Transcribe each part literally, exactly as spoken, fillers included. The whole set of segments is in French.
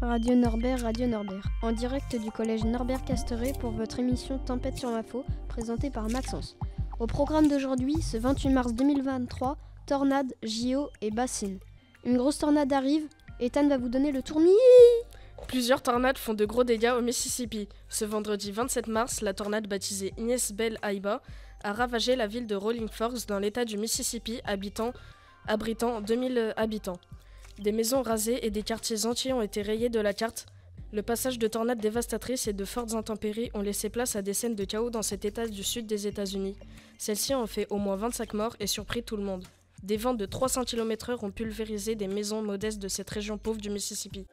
Radio Norbert, Radio Norbert, en direct du collège Norbert Casteret pour votre émission Tempête sur l'info, présentée par Maxence. Au programme d'aujourd'hui, ce vingt-huit mars deux mille vingt-trois, tornade, J O et bassine. Une grosse tornade arrive, Ethan va vous donner le tournis. Plusieurs tornades font de gros dégâts au Mississippi. Ce vendredi vingt-sept mars, la tornade baptisée Inez Bell Aiba a ravagé la ville de Rolling Forks dans l'état du Mississippi, habitant, abritant deux mille habitants. Des maisons rasées et des quartiers entiers ont été rayés de la carte. Le passage de tornades dévastatrices et de fortes intempéries ont laissé place à des scènes de chaos dans cet état du sud des États-Unis. Celles-ci ont fait au moins vingt-cinq morts et surpris tout le monde. Des vents de trois cents kilomètres heure ont pulvérisé des maisons modestes de cette région pauvre du Mississippi.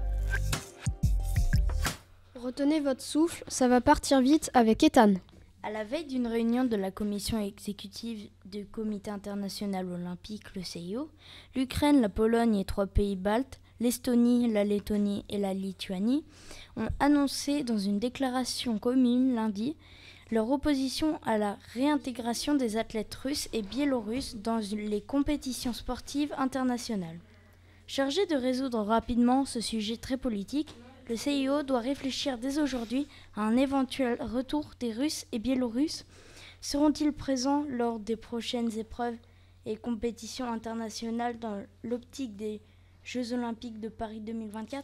Retenez votre souffle, ça va partir vite avec Ethan. À la veille d'une réunion de la commission exécutive du Comité international olympique, le C I O, l'Ukraine, la Pologne et trois pays baltes, l'Estonie, la Lettonie et la Lituanie, ont annoncé dans une déclaration commune lundi leur opposition à la réintégration des athlètes russes et biélorusses dans les compétitions sportives internationales. Chargé de résoudre rapidement ce sujet très politique, le C I O doit réfléchir dès aujourd'hui à un éventuel retour des Russes et Biélorusses. Seront-ils présents lors des prochaines épreuves et compétitions internationales dans l'optique des Jeux Olympiques de Paris deux mille vingt-quatre ?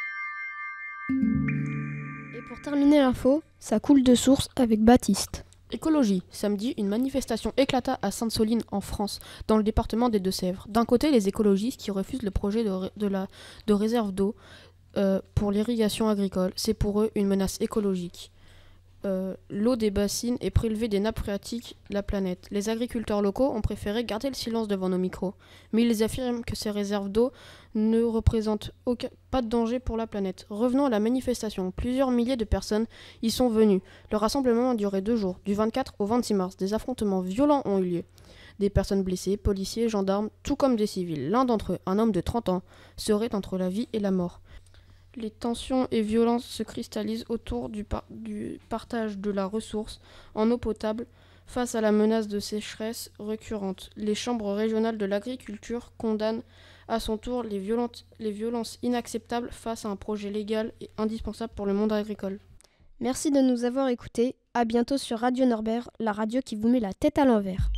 Et pour terminer l'info, ça coule de source avec Baptiste. Écologie. Samedi, une manifestation éclata à Sainte-Soline en France, dans le département des Deux-Sèvres. D'un côté, les écologistes qui refusent le projet de, ré- de, la, de réserve d'eau euh, pour l'irrigation agricole. C'est pour eux une menace écologique. Euh, l'eau des bassines est prélevée des nappes phréatiques de la planète. Les agriculteurs locaux ont préféré garder le silence devant nos micros, mais ils affirment que ces réserves d'eau ne représentent aucun, pas de danger pour la planète. Revenons à la manifestation. Plusieurs milliers de personnes y sont venues. Le rassemblement a duré deux jours, du vingt-quatre au vingt-six mars. Des affrontements violents ont eu lieu. Des personnes blessées, policiers, gendarmes, tout comme des civils. L'un d'entre eux, un homme de trente ans, serait entre la vie et la mort. Les tensions et violences se cristallisent autour du, par- du partage de la ressource en eau potable face à la menace de sécheresse récurrente. Les chambres régionales de l'agriculture condamnent à son tour les, violentes, les violences inacceptables face à un projet légal et indispensable pour le monde agricole. Merci de nous avoir écoutés. À bientôt sur Radio Norbert, la radio qui vous met la tête à l'envers.